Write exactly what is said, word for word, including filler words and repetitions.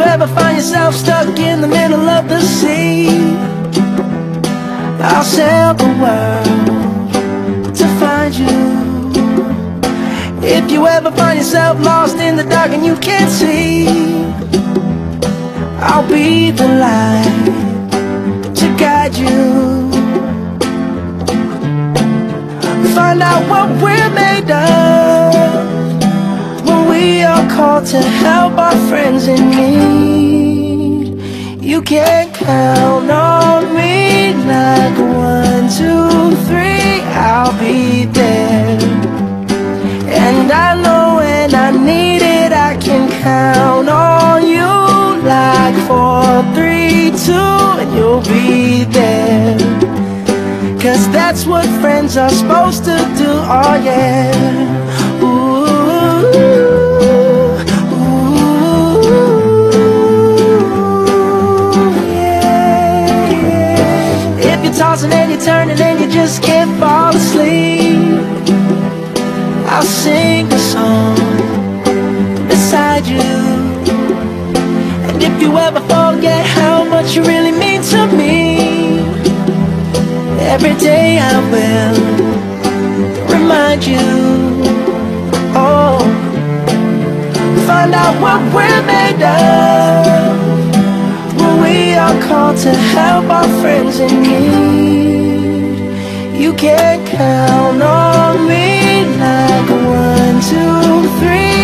ever find yourself stuck in the middle of the sea, I'll sail the world to find you. If you ever find yourself lost in the dark and you can't see, I'll be the light to guide you. Find out what we're made of when we are called to help our friends in need. You can count on me like one, two, three, I'll be there. And I know when I need it, I can count on you like four, three, two, and you'll be there. Cause that's what friends are supposed to do, oh yeah. Ooh, ooh, yeah, yeah. If you're tossing and you're turning and you just can't fall asleep, I'll sing a song beside you. And if you ever forget how much you really mean to me, every day I will remind you. Oh, find out what we're made of when we are called to help our friends in need. You can count on me like one, two, three,